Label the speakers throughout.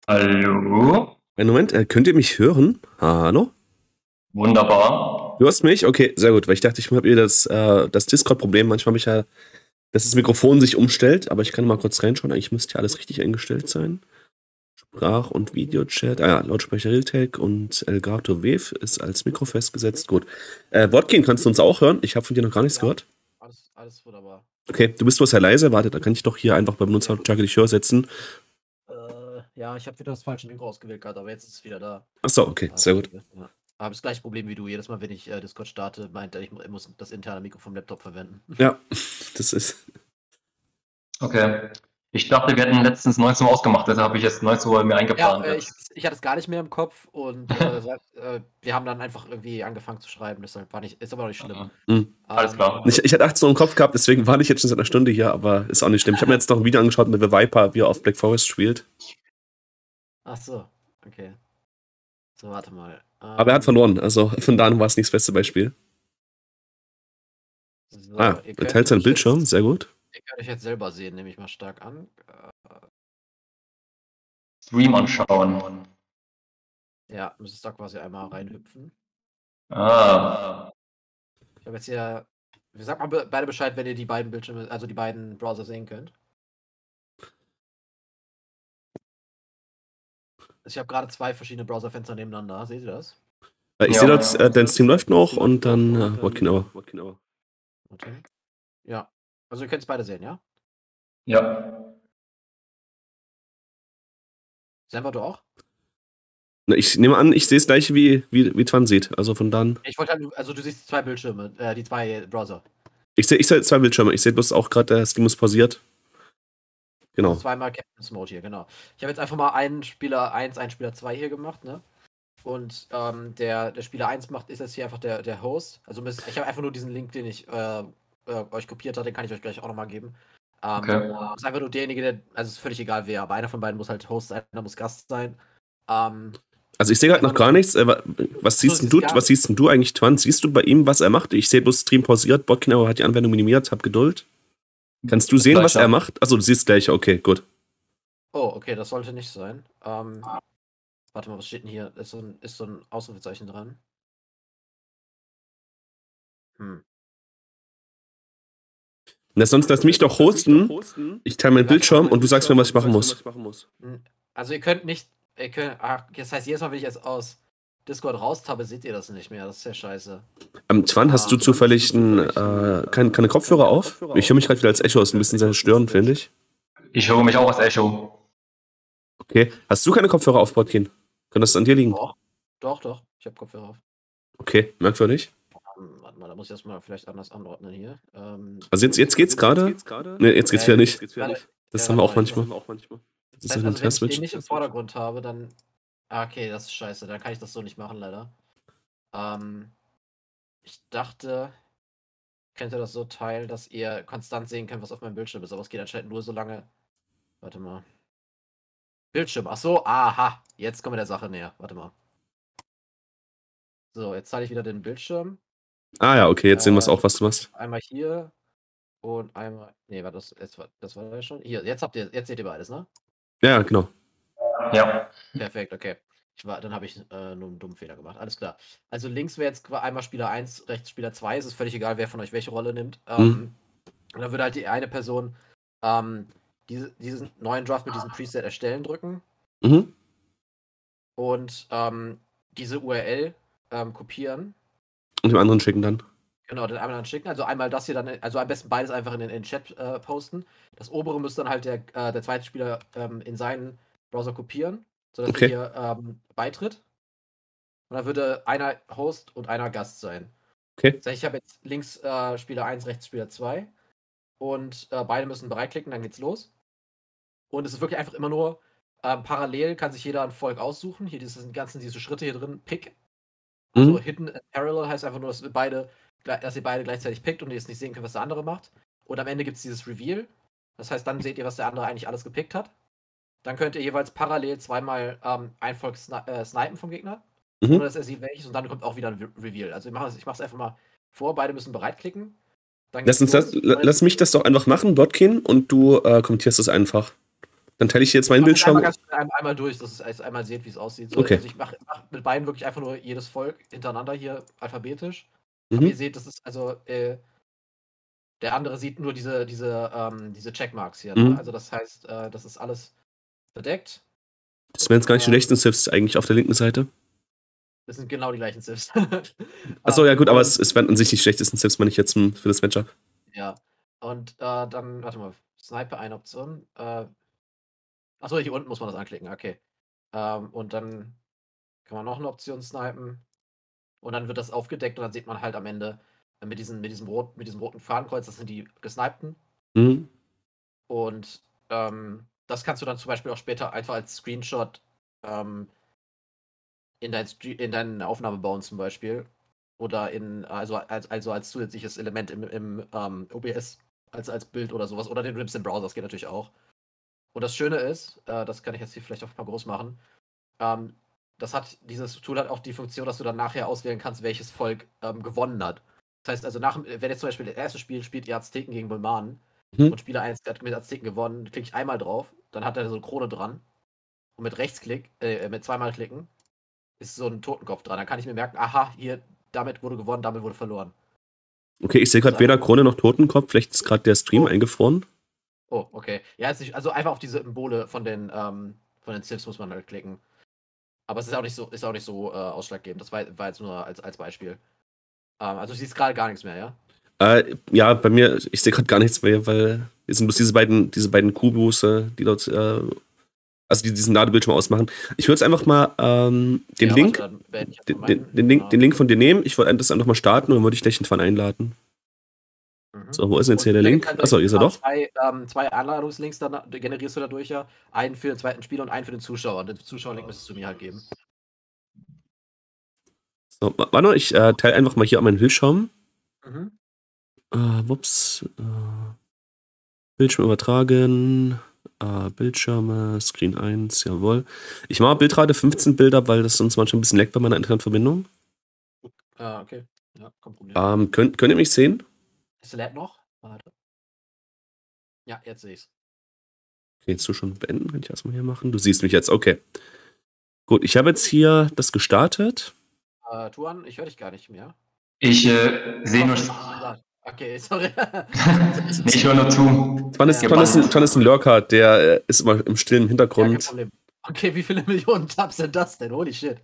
Speaker 1: Hallo?
Speaker 2: Einen Moment, könnt ihr mich hören? Hallo?
Speaker 1: Wunderbar.
Speaker 2: Du hörst mich? Okay, sehr gut, weil ich dachte, ich habe hier das Discord-Problem. Manchmal habe ich ja, dass das Mikrofon sich umstellt, aber ich kann mal kurz reinschauen. Eigentlich müsste ja alles richtig eingestellt sein. Sprach- und Videochat, Lautsprecher Realtek und Elgato Wave ist als Mikro festgesetzt. Gut. Wodkin, kannst du uns auch hören? Ich habe von dir noch gar nichts
Speaker 3: Ja,
Speaker 2: gehört.
Speaker 3: alles wunderbar.
Speaker 2: Okay, du bist bloß sehr leise. Warte, da kann ich doch hier einfach bei Benutzerlautstärke dich höher setzen.
Speaker 3: Ja, ich habe wieder das falsche Mikro ausgewählt gerade, aber jetzt ist es wieder da.
Speaker 2: Achso, okay, sehr gut.
Speaker 3: Ja. Aber das gleiche Problem wie du. Jedes Mal, wenn ich Discord starte, meint er, ich muss das interne Mikro vom Laptop verwenden.
Speaker 2: Ja, das ist.
Speaker 1: Okay. Ich dachte, wir hätten letztens 19 Uhr ausgemacht, deshalb habe ich jetzt 19 Uhr mir
Speaker 3: Ja,
Speaker 1: eingeplant.
Speaker 3: ich hatte es gar nicht mehr im Kopf und wir haben dann einfach irgendwie angefangen zu schreiben, deshalb ist aber noch nicht schlimm.
Speaker 1: Alles klar.
Speaker 2: Ich hatte 18 Uhr im Kopf gehabt, deswegen war ich jetzt schon seit einer Stunde hier, aber ist auch nicht schlimm. Ich habe mir jetzt noch ein Video angeschaut mit The Viper, wie er auf Black Forest spielt.
Speaker 3: Ach so, okay. So, warte mal.
Speaker 2: Aber er hat verloren, also von da an war es nicht das beste Beispiel.
Speaker 3: So,
Speaker 2: Er
Speaker 3: ihr könnt
Speaker 2: teilt seinen
Speaker 3: mich
Speaker 2: Bildschirm,
Speaker 3: jetzt,
Speaker 2: sehr gut.
Speaker 3: ihr könnt euch jetzt selber sehen, nehme ich mal stark an.
Speaker 1: Stream anschauen.
Speaker 3: Ja, müsstest da quasi einmal reinhüpfen.
Speaker 1: Ah.
Speaker 3: Ich habe jetzt hier. Wir sagen mal beide Bescheid, wenn ihr die beiden Bildschirme, also die beiden Browser sehen könnt. Also ich habe gerade zwei verschiedene Browserfenster nebeneinander. Seht ihr das?
Speaker 2: Ich
Speaker 1: Ja.
Speaker 2: sehe dort, dein Stream läuft noch und dann Wodkin aber.
Speaker 3: Okay. Ja. Also ihr könnt es beide sehen, ja?
Speaker 1: Ja.
Speaker 3: Senva, du auch?
Speaker 2: Na, ich nehme an, ich sehe es gleich wie Twan sieht. Also von dann.
Speaker 3: Ich wollte halt, also du siehst zwei Bildschirme, die zwei Browser.
Speaker 2: Ich seh zwei Bildschirme. Ich sehe bloß auch gerade, der Stream ist pausiert. Genau.
Speaker 3: Also zweimal Captain's Mode hier, genau. Ich habe jetzt einfach mal einen Spieler 1, einen Spieler 2 hier gemacht, ne? Und der Spieler 1 ist jetzt hier einfach der Host. Also ich habe einfach nur diesen Link, den ich euch kopiert habe, den kann ich euch gleich auch nochmal geben.
Speaker 1: Okay.
Speaker 3: Das ist einfach nur derjenige, also es ist völlig egal wer, aber einer von beiden muss halt Host sein, einer muss Gast sein.
Speaker 2: Also ich sehe gerade noch gar nichts. Was siehst denn du eigentlich, Twan? Siehst du bei ihm, was er macht? Ich sehe bloß Stream pausiert, Botkin aber hat die Anwendung minimiert, hab Geduld. Kannst du sehen, was er macht? Achso, du siehst gleich, okay, gut.
Speaker 3: Oh, okay, das sollte nicht sein. Warte mal, was steht denn hier? Ist so ein Ausrufezeichen dran?
Speaker 2: Na, sonst lass mich doch hosten. Ich teile meinen Bildschirm und du sagst mir, was ich machen muss.
Speaker 3: Also das heißt, jedes Mal, wenn ich jetzt aus Discord raustabe, seht ihr das nicht mehr. Das ist ja scheiße.
Speaker 2: Twan, hast du zufällig keine Kopfhörer auf? Ich höre mich gerade wieder als Echo, ist ein bisschen sehr störend, finde ich.
Speaker 1: Ich höre mich auch als Echo.
Speaker 2: Okay, hast du keine Kopfhörer auf, Botkin? Kann das an dir liegen?
Speaker 3: Doch. Ich habe Kopfhörer auf.
Speaker 2: Okay, merkwürdig.
Speaker 3: Warte mal, da muss ich das mal vielleicht anders anordnen hier.
Speaker 2: Also jetzt geht's gerade? Ne, jetzt geht's wieder nicht. Das haben wir auch manchmal. Das ist
Speaker 3: also
Speaker 2: ein
Speaker 3: wenn ich den
Speaker 2: Test-Switch.
Speaker 3: nicht im Vordergrund habe, dann... okay, das ist scheiße. Dann kann ich das so nicht machen, leider. Ich dachte, ich könnte das so teilen, dass ihr konstant sehen könnt, was auf meinem Bildschirm ist. Aber es geht anscheinend nur so lange... Warte mal. Bildschirm. Ach so, aha. Jetzt kommen wir der Sache näher. Warte mal. So, jetzt teile ich wieder den Bildschirm.
Speaker 2: Ah ja, okay, jetzt sehen wir es auch, was du machst.
Speaker 3: Einmal hier und einmal... Nee, war das war ja schon... Hier, jetzt seht ihr beides, ne?
Speaker 2: Ja, genau.
Speaker 1: Ja.
Speaker 3: Perfekt, okay. Dann habe ich nur einen dummen Fehler gemacht. Alles klar. Also links wäre jetzt einmal Spieler 1, rechts Spieler 2. Es ist völlig egal, wer von euch welche Rolle nimmt. Und dann würde halt die eine Person diesen neuen Draft mit diesem Preset erstellen drücken. Und diese URL kopieren.
Speaker 2: Und dem anderen schicken dann.
Speaker 3: Genau, den anderen schicken. Also einmal das hier dann, also am besten beides einfach in den Chat posten. Das obere müsste dann halt der zweite Spieler in seinen Browser kopieren, sodass er hier beitritt. Und dann würde einer Host und einer Gast sein.
Speaker 2: Okay.
Speaker 3: Das heißt, ich habe jetzt links Spieler 1, rechts Spieler 2. Und beide müssen bereitklicken, dann geht's los. Und es ist wirklich einfach immer nur parallel kann sich jeder ein Volk aussuchen. Hier diese Schritte hier drin, Pick. Also Hidden and Parallel heißt einfach nur, dass ihr beide gleichzeitig pickt und ihr jetzt nicht sehen könnt, was der andere macht. Und am Ende gibt es dieses Reveal. Das heißt, dann seht ihr, was der andere eigentlich alles gepickt hat. Dann könnt ihr jeweils parallel zweimal ein Volk snipen vom Gegner. Ohne dass er sieht welches. Und dann kommt auch wieder ein Reveal. Also ich mache es einfach mal vor. Beide müssen bereitklicken.
Speaker 2: Lass mich das doch einfach machen, Botkin, und du kommentierst es einfach. Dann teile ich jetzt meinen
Speaker 3: Mach jetzt
Speaker 2: Bildschirm.
Speaker 3: einmal durch, dass ihr einmal seht, wie es aussieht. So,
Speaker 2: Okay.
Speaker 3: also ich mach mit beiden wirklich einfach nur jedes Volk hintereinander hier alphabetisch. Aber ihr
Speaker 2: Mhm.
Speaker 3: seht, das ist also der andere sieht nur diese Checkmarks hier.
Speaker 2: Mhm.
Speaker 3: Ne? Also das heißt, das ist alles verdeckt.
Speaker 2: Das wären jetzt gar nicht die rechten Sifs eigentlich auf der linken Seite.
Speaker 3: Das sind genau die gleichen Sifs.
Speaker 2: Achso, ja gut, aber es wären an sich die schlechtesten Sifs, meine ich jetzt für das Matchup.
Speaker 3: Ja. Und dann, warte mal, Sniper eine Option. Achso, hier unten muss man das anklicken, okay. Und dann kann man noch eine Option snipen. Und dann wird das aufgedeckt und dann sieht man halt am Ende mit diesem roten Fadenkreuz, das sind die gesnipten.
Speaker 2: Mhm.
Speaker 3: Und das kannst du dann zum Beispiel auch später einfach als Screenshot in deine Aufnahme bauen zum Beispiel. Oder also als zusätzliches Element im OBS als Bild oder sowas. Oder den nimmst im Browser, das geht natürlich auch. Und das Schöne ist, das kann ich jetzt hier vielleicht auch mal groß machen, dieses Tool hat auch die Funktion, dass du dann nachher auswählen kannst, welches Volk gewonnen hat. Das heißt also, wenn jetzt zum Beispiel das erste Spiel spielt ihr Azteken gegen Bulmanen und Spieler 1 hat mit Azteken gewonnen, klicke ich einmal drauf, dann hat er so eine Krone dran und mit Rechtsklick, mit zweimal klicken, ist so ein Totenkopf dran. Dann kann ich mir merken, aha, hier, damit wurde gewonnen, damit wurde verloren.
Speaker 2: Okay, ich sehe gerade weder Krone noch Totenkopf, vielleicht ist gerade der Stream eingefroren.
Speaker 3: Oh, okay. Ja, also einfach auf diese Symbole von den Sifs muss man halt klicken. Aber es ist auch nicht so ausschlaggebend. Das war jetzt nur als Beispiel. Also du siehst gerade gar nichts mehr, ja?
Speaker 2: Ja, bei mir, ich sehe gerade gar nichts mehr, weil es sind bloß diese beiden Kubus, die dort, also die diesen Ladebildschirm ausmachen. Ich würde jetzt einfach mal den Link von dir nehmen. Ich wollte das einfach mal starten und dann würde ich gleich den Fan einladen. So, wo ist denn jetzt hier der Link? Achso, hier ist er doch.
Speaker 3: Zwei Einladungslinks dann generierst du dadurch ja. Einen für den zweiten Spieler und einen für den Zuschauer. Und den Zuschauerlink müsstest du mir halt geben.
Speaker 2: So, warte, ich teile einfach mal hier an meinen Bildschirm. Bildschirm übertragen. Bildschirme, Screen 1, jawohl. Ich mache Bildrate 15 Bilder, weil das sonst manchmal ein bisschen leckt bei meiner Internetverbindung.
Speaker 3: Okay. Ja, kein Problem.
Speaker 2: Könnt ihr mich sehen?
Speaker 3: Es lädt noch. Warte. Ja, jetzt sehe ich's.
Speaker 2: Okay, jetzt du schon beenden, kann ich erstmal hier machen. Du siehst mich jetzt, okay. Gut, ich habe jetzt hier das gestartet.
Speaker 3: Tuan, ich höre dich gar nicht mehr.
Speaker 1: Ich sehe nur.
Speaker 3: Okay, sorry.
Speaker 1: Nee, ich höre nur zu.
Speaker 2: Ton ist ein Lurker, der ist immer im stillen Hintergrund.
Speaker 3: Ja, kein Problem. Okay, wie viele Millionen Tabs sind das denn? Holy shit.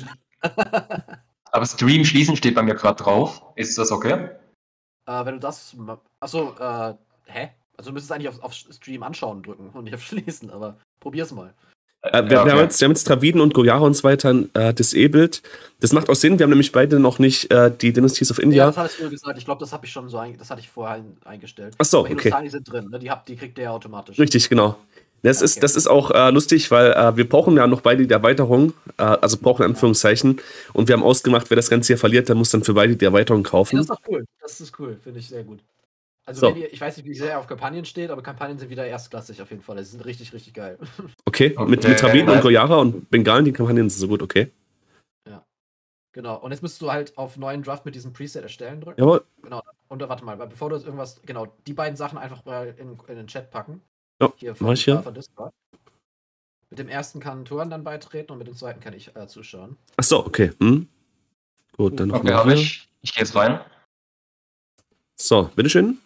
Speaker 1: Aber Stream schließen steht bei mir gerade drauf. Ist das okay?
Speaker 3: Wenn du das. Achso, hä? Also du müsstest eigentlich auf Stream anschauen drücken und nicht auf schließen, aber probier's mal.
Speaker 2: Wir haben jetzt Traviden und Gojara und so weiter disabled. Das macht auch Sinn, wir haben nämlich beide noch nicht die Dynasties of India.
Speaker 3: Ja, das hattest du gesagt. Ich glaube, das habe ich schon das hatte ich vorher eingestellt.
Speaker 2: Achso,
Speaker 3: aber
Speaker 2: okay.
Speaker 3: Die sind drin, ne? Die kriegt der ja automatisch.
Speaker 2: Richtig, genau. Das ist auch lustig, weil wir brauchen ja noch beide die Erweiterung, also brauchen in Anführungszeichen. Und wir haben ausgemacht, wer das Ganze hier verliert, der muss dann für beide die Erweiterung kaufen.
Speaker 3: Ja, das ist doch cool. Das ist cool, finde ich sehr gut. Also ich weiß nicht, wie sehr auf Kampagnen steht, aber Kampagnen sind wieder erstklassig auf jeden Fall. Die sind richtig, richtig geil.
Speaker 2: Okay, mit Traviden und Gojara und Bengalen, die Kampagnen sind so gut, okay.
Speaker 3: Ja. Genau. Und jetzt müsst du halt auf neuen Draft mit diesem Preset erstellen drücken.
Speaker 2: Jawohl.
Speaker 3: Genau. Und warte mal, bevor du irgendwas, genau, die beiden Sachen einfach mal in den Chat packen.
Speaker 2: Ja, mach ich hier.
Speaker 3: Mit dem ersten kann Tuan dann beitreten und mit dem zweiten kann ich zuschauen.
Speaker 2: Achso, okay. Gut, dann noch.
Speaker 1: Okay, habe ich. Ich gehe jetzt rein.
Speaker 2: So, bitteschön.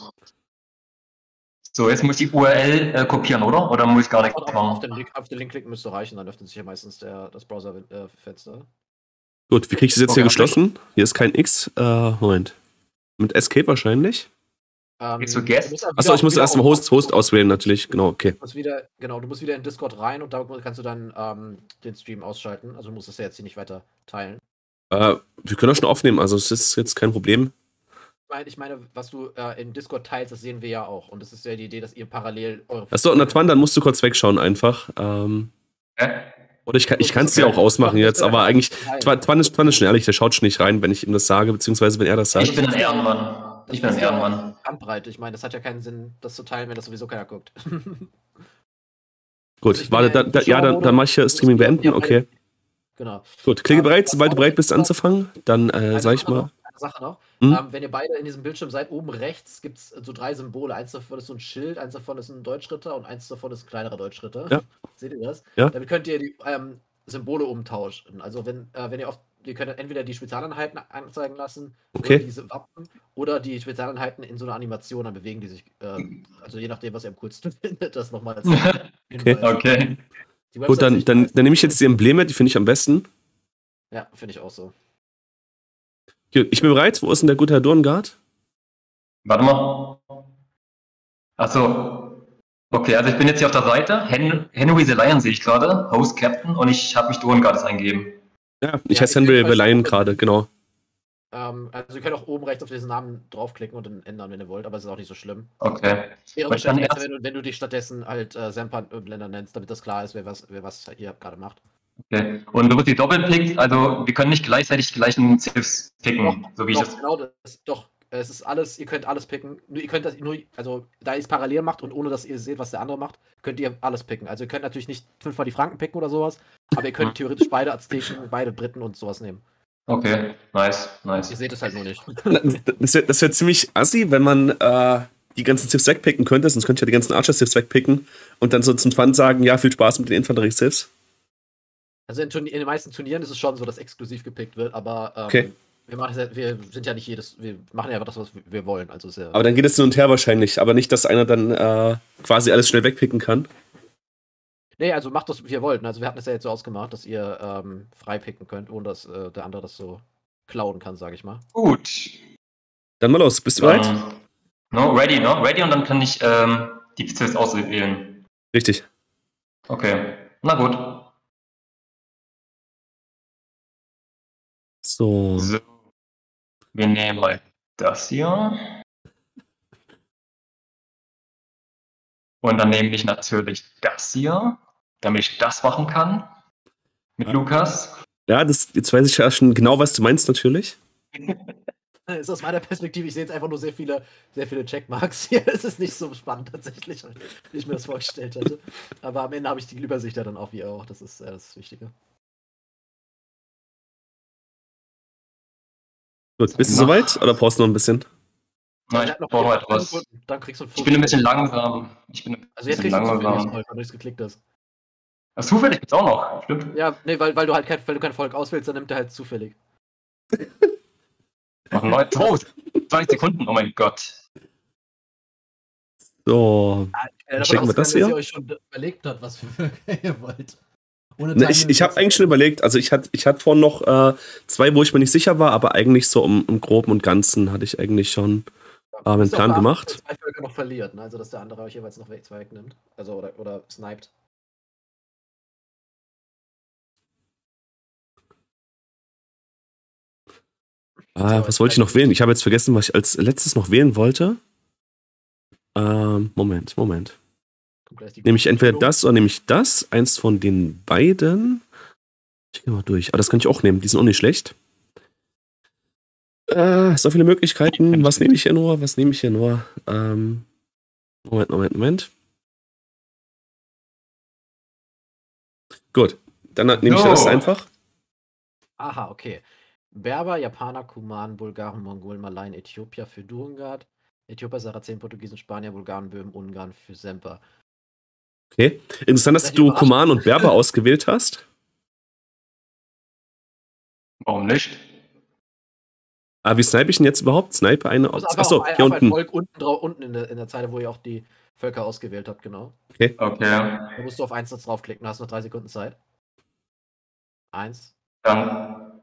Speaker 1: So, jetzt muss ich die URL kopieren, oder? Oder muss ich gar nichts machen?
Speaker 3: Auf den Link klicken müsste reichen, dann öffnet sich ja meistens das Browser-Fenster.
Speaker 2: Gut, wie kriege ich das jetzt hier geschlossen? Hier ist kein X. Moment. Mit Escape wahrscheinlich. Achso, ich muss erstmal Host auswählen, natürlich. Genau, okay.
Speaker 3: Du musst wieder in Discord rein und da kannst du dann den Stream ausschalten. Also du musst das ja jetzt hier nicht weiter teilen.
Speaker 2: Wir können das schon aufnehmen, also es ist jetzt kein Problem.
Speaker 3: Ich meine, was du in Discord teilst, das sehen wir ja auch. Und das ist ja die Idee, dass ihr parallel eure.
Speaker 2: Achso, Natwan, dann musst du kurz wegschauen einfach. Oder ich kann es dir auch ausmachen jetzt, aber eigentlich, Twan ist schon ehrlich, der schaut schon nicht rein, wenn ich ihm das sage, beziehungsweise wenn er das sagt.
Speaker 1: Ich bin ein Ehrenmann.
Speaker 3: Bandbreite. Ich meine, das hat ja keinen Sinn, das zu teilen, wenn das sowieso keiner guckt.
Speaker 2: Gut, warte, dann mach ich hier Streaming beenden, okay.
Speaker 3: Genau.
Speaker 2: Gut, klicke bereit, sobald du bereit bist anzufangen, dann sag ich mal.
Speaker 3: Eine Sache noch. Wenn ihr beide in diesem Bildschirm seid, oben rechts gibt es so 3 Symbole. Eins davon ist so ein Schild, eins davon ist ein Deutschritter und eins davon ist ein kleinerer Deutschritter.
Speaker 2: Ja.
Speaker 3: Seht ihr das?
Speaker 2: Ja.
Speaker 3: Damit könnt ihr die Symbole umtauschen. Also wenn ihr könnt entweder die Spezialeinheiten anzeigen lassen,
Speaker 2: Okay.
Speaker 3: oder diese Wappen, oder die Spezialeinheiten in so einer Animation, dann bewegen die sich. Also je nachdem, was ihr am coolsten findet, das nochmal als Hinweis.
Speaker 1: Okay.
Speaker 3: Die
Speaker 2: Gut,
Speaker 3: Website
Speaker 2: dann
Speaker 3: nicht
Speaker 2: nehme ich jetzt die Embleme, die finde ich am besten.
Speaker 3: Ja, finde ich auch so.
Speaker 2: Gut, ich bin bereit. Wo ist denn der gute Herr Dorngard?
Speaker 1: Warte mal. Achso. Okay, also ich bin jetzt hier auf der Seite. Henry the Lion sehe ich gerade. Host Captain. Und ich habe mich Dorngard eingegeben.
Speaker 2: Ja, ich
Speaker 3: Ja,
Speaker 2: heiße
Speaker 3: ich
Speaker 2: Henry
Speaker 3: bin
Speaker 2: Lion
Speaker 3: falsch.
Speaker 2: gerade, genau.
Speaker 3: Also ihr könnt auch oben rechts auf diesen Namen draufklicken und dann ändern, wenn ihr wollt, aber es ist auch nicht so schlimm.
Speaker 1: Okay.
Speaker 3: Wäre
Speaker 1: Aber ich kann
Speaker 3: wahrscheinlich besser,
Speaker 1: erst-
Speaker 3: wenn du dich stattdessen halt Semper Blender nennst, damit das klar ist, wer was hier gerade macht.
Speaker 1: Okay. Und du wirst die doppelklickt, also wir können nicht gleichzeitig die gleichen Ziffs picken, so wie ich das.
Speaker 3: Genau, es ist alles, ihr könnt alles picken. Nur, ihr könnt das nur, also da ihr es parallel macht und ohne dass ihr seht, was der andere macht, könnt ihr alles picken. Also ihr könnt natürlich nicht 5-mal die Franken picken oder sowas, aber ihr könnt theoretisch beide Azteken, beide Briten und sowas nehmen.
Speaker 1: Okay, nice.
Speaker 3: Ihr seht es halt nur nicht.
Speaker 2: Das wär ziemlich assi, wenn man die ganzen Ziffs wegpicken könnte, sonst könnte ich ja die ganzen Archer-Ziffs wegpicken und dann so zum Fun sagen, ja, viel Spaß mit den Infanterie-Ziffs.
Speaker 3: Also in den meisten Turnieren ist es schon so, dass exklusiv gepickt wird, aber
Speaker 2: Okay.
Speaker 3: wir sind ja nicht wir machen ja einfach das, was wir wollen. Also ist ja,
Speaker 2: Aber dann geht es hin und her wahrscheinlich, aber nicht, dass einer dann quasi alles schnell wegpicken kann.
Speaker 3: nee, also macht das, wie ihr wollt. Also wir hatten es ja jetzt so ausgemacht, dass ihr frei picken könnt, ohne dass der andere das so klauen kann, sage ich mal.
Speaker 1: Gut.
Speaker 2: Dann mal los, bist du bereit?
Speaker 1: Ready, no? Ready und dann kann ich die Ziffs auswählen.
Speaker 2: Richtig.
Speaker 1: Okay. Na gut.
Speaker 2: So.
Speaker 1: So. Wir nehmen mal das hier. Und dann nehme ich natürlich das hier, damit ich das machen kann. Mit Lukas.
Speaker 2: Ja, jetzt weiß ich ja schon genau, was du meinst, natürlich.
Speaker 3: Ist aus meiner Perspektive, ich sehe jetzt einfach nur sehr viele Checkmarks hier. Es ist nicht so spannend tatsächlich, wie ich mir das vorgestellt hätte. Aber am Ende habe ich die Übersicht ja dann auch, wie ihr auch. Das ist das Wichtige.
Speaker 2: Gut, bist du soweit oder brauchst du noch ein bisschen?
Speaker 1: Nein, ich brauche noch etwas.
Speaker 3: Dann kriegst du einen
Speaker 1: Ich bin ein bisschen langsam.
Speaker 3: Also jetzt kriegst du zufällig Volk, wenn du es geklickt hast.
Speaker 1: Ach, zufällig gibt's auch noch, stimmt.
Speaker 3: Ja, nee, weil du halt kein Volk auswählst, dann nimmt er halt zufällig.
Speaker 1: Noch ein neues. Oh, 20 Sekunden, oh mein Gott.
Speaker 2: So. Checken wir das hier?
Speaker 3: Dass ihr euch schon überlegt habt, was für Völker ihr wollt.
Speaker 2: Ne, ich habe eigentlich schon überlegt, also ich hatte vorhin noch 2, wo ich mir nicht sicher war, aber eigentlich so im Groben und Ganzen hatte ich eigentlich schon einen Plan gemacht.
Speaker 3: Dass 2 Völker noch verliert, ne? Also dass der andere euch jeweils noch 2 wegnimmt. Also oder sniped.
Speaker 2: Was wollte ich noch wählen? Ich habe jetzt vergessen, was ich als letztes noch wählen wollte. Moment. Nehme ich entweder das oder nehme ich das? Eins von den beiden. Ich gehe mal durch. Aber das kann ich auch nehmen. Die sind auch nicht schlecht. So viele Möglichkeiten. Was nehme ich hier nur? Moment. Gut. Dann nehme ich das einfach.
Speaker 3: Aha, okay. Berber, Japaner, Kumanen, Bulgaren, Mongolen, Malayen, Äthiopier für Durngard. Äthiopier, Sarazenen, Portugiesen, Spanier, Bulgaren, Böhmen, Ungarn für Semper.
Speaker 2: Okay. Interessant, dass du Kuman und Berber ausgewählt hast.
Speaker 1: Warum nicht?
Speaker 2: Wie snipe ich denn jetzt überhaupt? Snipe eine. Achso, hier unten.
Speaker 3: Volk unten in der Zeile, wo ihr auch die Völker ausgewählt habt, genau.
Speaker 2: Okay.
Speaker 3: Da musst du auf 1 draufklicken, hast noch 3 Sekunden Zeit. 1.
Speaker 1: Dann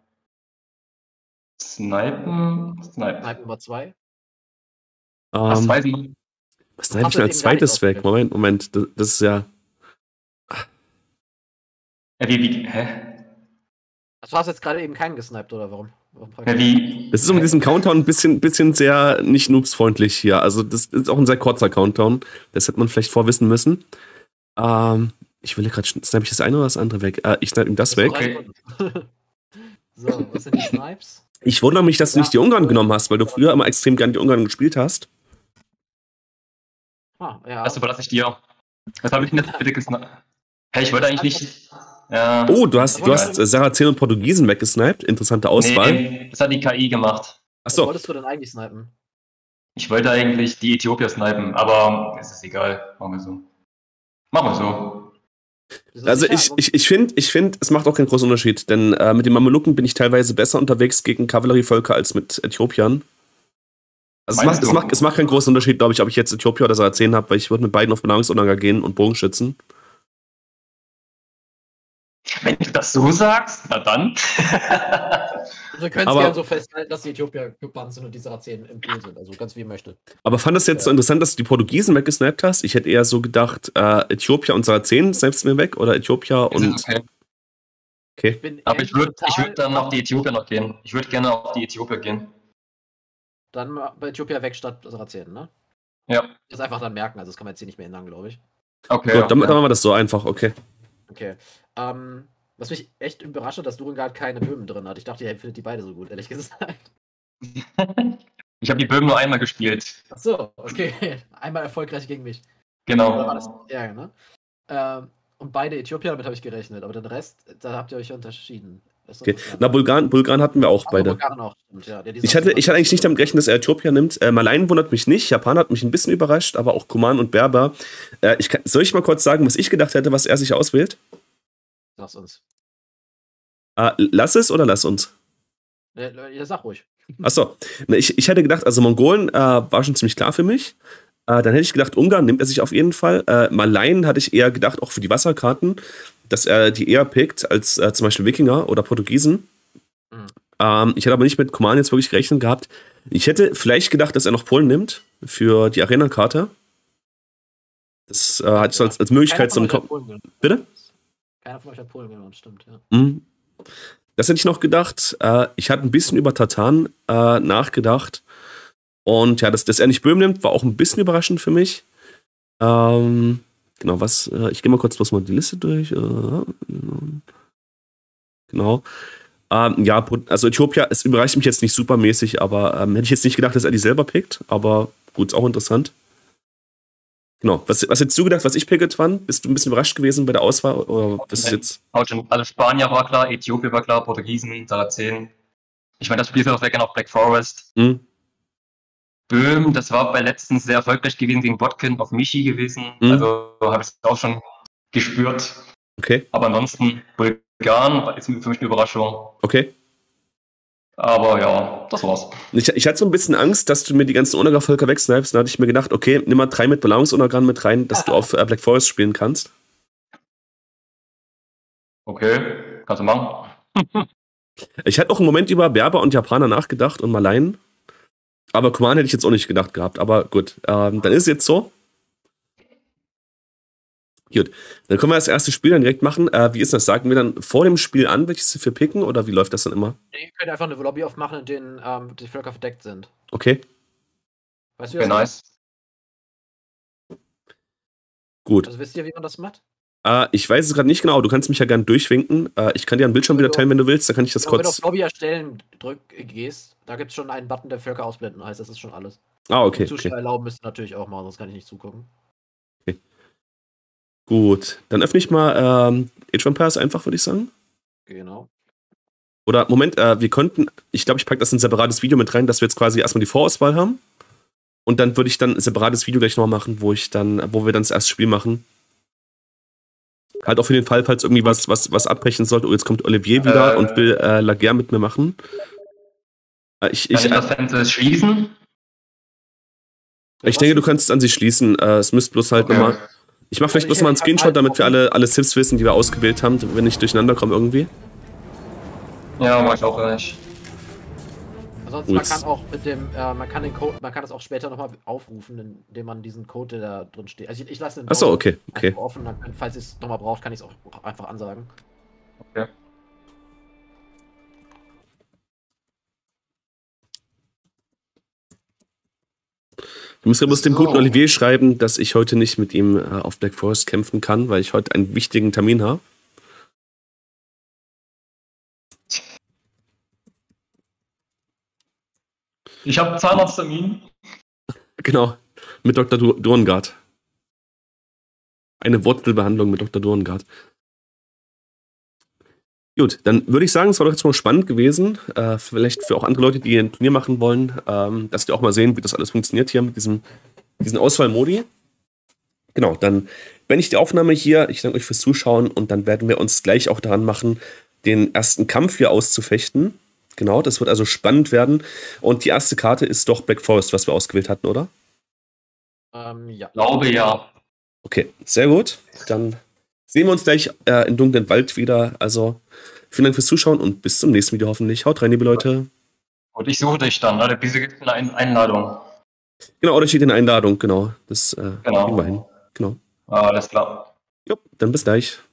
Speaker 1: Snipen.
Speaker 3: Snipe Nummer 2.
Speaker 1: Was weiß ich?
Speaker 2: Was snipe ich denn als zweites weg? Moment. Das ist ja.
Speaker 1: Hä?
Speaker 3: Also hast du jetzt gerade eben keinen gesniped, oder warum?
Speaker 2: Das ist mit diesem Countdown ein bisschen sehr nicht noobsfreundlich hier. Also das ist auch ein sehr kurzer Countdown. Das hätte man vielleicht vorwissen müssen. Ich will gerade, snipe ich das eine oder das andere weg? Ich snipe ihm das weg.
Speaker 1: Okay.
Speaker 3: So, was sind die Snipes?
Speaker 2: Ich wundere mich, dass du nicht die Ungarn genommen hast, weil du früher immer extrem gerne die Ungarn gespielt hast.
Speaker 3: Ja.
Speaker 1: Das überlasse ich dir. Was habe ich denn jetzt bitte gesniped? Hey, ich wollte eigentlich nicht. Ja.
Speaker 2: Oh, du hast Sarazenen und Portugiesen weggesniped. Interessante Auswahl.
Speaker 1: Nee, das hat die KI gemacht.
Speaker 3: Was
Speaker 2: Achso,
Speaker 3: wolltest du denn eigentlich snipen?
Speaker 1: Ich wollte eigentlich die Äthiopier snipen, aber es ist egal. Machen wir so. Machen wir so.
Speaker 3: Bist du
Speaker 2: also
Speaker 3: sicher?
Speaker 2: ich finde, es macht auch keinen großen Unterschied, denn mit den Mameluken bin ich teilweise besser unterwegs gegen Kavallerievölker als mit Äthiopiern. Also
Speaker 1: Meinst du?
Speaker 2: es macht keinen großen Unterschied, glaube ich, ob ich jetzt Äthiopier oder Sarazenen habe, weil ich würde mit beiden auf Belagerungsuntergang gehen und Bogenschützen.
Speaker 1: Wenn du das so sagst, na dann.
Speaker 3: Wir können es
Speaker 2: aber-
Speaker 3: gerne so festhalten, dass die Äthiopier gebannt sind und die Sarazenen im Pool sind. Also ganz wie ihr möchtet.
Speaker 2: Aber fand das jetzt so interessant, dass du die Portugiesen weggesnappt hast? Ich hätte eher so gedacht, Äthiopier und Sarazenen snapst du mir weg oder Äthiopier
Speaker 1: Das ist
Speaker 2: und.
Speaker 1: okay.
Speaker 2: Okay.
Speaker 3: Bin
Speaker 1: Aber ich
Speaker 3: ehrlich
Speaker 1: würd
Speaker 3: total-
Speaker 1: dann auf die Äthiopier noch gehen. Ich würde gerne auf die Äthiopier gehen.
Speaker 3: Dann bei Äthiopier weg statt Sarazenen, ne?
Speaker 1: Ja.
Speaker 3: Das einfach dann merken, also das kann man jetzt hier nicht mehr ändern, glaube ich.
Speaker 1: Okay.
Speaker 2: Gut, dann machen wir das so einfach, okay.
Speaker 3: Okay. Was mich echt überrascht hat, dass Durengard keine Böhmen drin hat. Ich dachte, ihr findet die beide so gut, ehrlich gesagt.
Speaker 1: Ich habe die Böhmen nur einmal gespielt.
Speaker 3: Achso, okay. Einmal erfolgreich gegen mich. Oder war das
Speaker 1: Genau.
Speaker 3: Ärger, ne? Und beide Äthiopier, damit habe ich gerechnet. Aber den Rest, da habt ihr euch unterschieden. Das ist
Speaker 2: Okay.
Speaker 3: interessant.
Speaker 2: Na, Bulgaren hatten wir auch
Speaker 3: Aber
Speaker 2: beide.
Speaker 3: Bulgaren auch, stimmt, ja.
Speaker 2: Ich hatte eigentlich nicht damit gerechnet, dass er Äthiopier nimmt. Malayen wundert mich nicht. Japan hat mich ein bisschen überrascht, aber auch Kuman und Berber. Soll ich mal kurz sagen, was ich gedacht hätte, was er sich auswählt?
Speaker 3: Sag's uns.
Speaker 2: Lass es oder lass uns?
Speaker 3: Ja, sag ruhig.
Speaker 2: Achso, ich hätte gedacht, also Mongolen war schon ziemlich klar für mich. Dann hätte ich gedacht, Ungarn nimmt er sich auf jeden Fall. Malayen hatte ich eher gedacht, auch für die Wasserkarten, dass er die eher pickt als zum Beispiel Wikinger oder Portugiesen. Ich hätte aber nicht mit Kuman jetzt wirklich gerechnet gehabt. Ich hätte vielleicht gedacht, dass er noch Polen nimmt für die Arena-Karte. Das hatte ich so als Möglichkeit zum Kopf. Bitte?
Speaker 3: Keiner von euch hat Polen genommen, stimmt, ja.
Speaker 2: Mhm. Das hätte ich noch gedacht. Ich hatte ein bisschen über Tatan nachgedacht. Und ja, dass er nicht Böhmen nimmt, war auch ein bisschen überraschend für mich. Genau, ich gehe mal kurz bloß mal die Liste durch. Genau. Ja, also Äthiopia, es überreicht mich jetzt nicht supermäßig, aber hätte ich jetzt nicht gedacht, dass er die selber pickt. Aber gut, ist auch interessant. Genau. Was hättest du gedacht, was ich picket wann? Bist du ein bisschen überrascht gewesen bei der Auswahl? Oder was ist jetzt?
Speaker 1: Also Spanier war klar, Äthiopier war klar, Portugiesen, Sarazenen. Ich meine, das Spiel ist auch weg auf Black Forest.
Speaker 2: Mhm.
Speaker 1: Böhm, das war bei letztens sehr erfolgreich gewesen gegen Botkin auf Michi gewesen. Also habe ich es auch schon gespürt.
Speaker 2: Okay.
Speaker 1: Aber ansonsten Bulgaren war jetzt für mich eine Überraschung.
Speaker 2: Okay.
Speaker 1: Aber ja, das war's.
Speaker 2: Ich hatte so ein bisschen Angst, dass du mir die ganzen Onaga-Völker wegsnipest. Da hatte ich mir gedacht, okay, nimm mal 3 mit Belagerungsonagan mit rein, dass du auf Black Forest spielen kannst.
Speaker 1: Okay, kannst du machen.
Speaker 2: Ich hatte auch einen Moment über Berber und Japaner nachgedacht und Malayen. Aber Kuman hätte ich jetzt auch nicht gedacht gehabt. Aber gut, dann ist es jetzt so. Gut, dann können wir das erste Spiel dann direkt machen. Wie ist das? Sagen wir dann vor dem Spiel an, welches wir picken? Oder wie läuft das dann immer?
Speaker 3: Ihr könnt einfach eine Lobby aufmachen, in denen die Völker verdeckt sind.
Speaker 2: Okay,
Speaker 3: Weißt du,
Speaker 1: Okay, nice.
Speaker 2: gut.
Speaker 3: Also wisst ihr, wie man das macht?
Speaker 2: Ich weiß es gerade nicht genau. Du kannst mich ja gerne durchwinken. Ich kann dir einen Bildschirm wieder teilen, wenn du willst. Da kann ich das
Speaker 3: Wenn du
Speaker 2: kurz.
Speaker 3: auf Lobby erstellen gehst, da gibt es schon einen Button, der Völker ausblenden heißt, das ist schon alles.
Speaker 2: Okay.
Speaker 3: Zuschauer erlauben müsst ihr natürlich auch mal, sonst kann ich nicht zugucken.
Speaker 2: Gut, dann öffne ich mal Age of Empires einfach, würde ich sagen.
Speaker 3: Genau.
Speaker 2: Oder, Moment, wir könnten, ich glaube, ich packe das in ein separates Video mit rein, dass wir jetzt quasi erstmal die Vorauswahl haben. Und dann würde ich dann ein separates Video gleich nochmal machen, wo wir dann das erste Spiel machen. Halt auch für den Fall, falls irgendwie was abbrechen sollte. Oh, jetzt kommt Olivier wieder und will Laguerre mit mir machen.
Speaker 1: Kann ich das Fenster schließen?
Speaker 2: Ich denke, du kannst es an sich schließen. Es müsste bloß halt nochmal. Ich mache vielleicht bloß mal einen Screenshot, damit wir alle Tipps wissen, die wir ausgewählt haben, wenn nicht durcheinander kommen irgendwie.
Speaker 1: Ja, mach ich auch nicht.
Speaker 3: Ansonsten, man kann auch mit dem, man kann den Code, man kann das auch später nochmal aufrufen, indem man diesen Code, der da drin steht. Also ich lasse den
Speaker 2: Achso, okay.
Speaker 3: offen, dann, falls ihr es nochmal braucht, kann ich es auch einfach ansagen.
Speaker 1: Okay.
Speaker 2: Du musst ja bloß dem guten Olivier schreiben, dass ich heute nicht mit ihm auf Black Forest kämpfen kann, weil ich heute einen wichtigen Termin habe.
Speaker 1: Ich habe Zahnarzttermin.
Speaker 2: Genau, mit Dr. Durengard. Eine Wurzelbehandlung mit Dr. Durengard. Gut, dann würde ich sagen, es war doch jetzt mal spannend gewesen. Vielleicht für auch andere Leute, die ein Turnier machen wollen, dass die auch mal sehen, wie das alles funktioniert hier mit diesen Auswahlmodi. Genau, dann beende ich die Aufnahme hier. Ich danke euch fürs Zuschauen und dann werden wir uns gleich auch daran machen, den ersten Kampf hier auszufechten. Genau, das wird also spannend werden. Und die erste Karte ist doch Black Forest, was wir ausgewählt hatten, oder?
Speaker 3: Ja.
Speaker 1: Glaube ja.
Speaker 2: Okay, sehr gut. Dann sehen wir uns gleich im dunklen Wald wieder. Also vielen Dank fürs Zuschauen und bis zum nächsten Video hoffentlich. Haut rein, liebe Leute.
Speaker 1: Und ich suche dich dann, ne? Wieso gibt es eine Einladung?
Speaker 2: Genau, oder steht in der Einladung, genau. Das
Speaker 1: Genau.
Speaker 2: kriegen wir hin. Genau.
Speaker 1: Alles klar.
Speaker 2: Jo, dann bis gleich.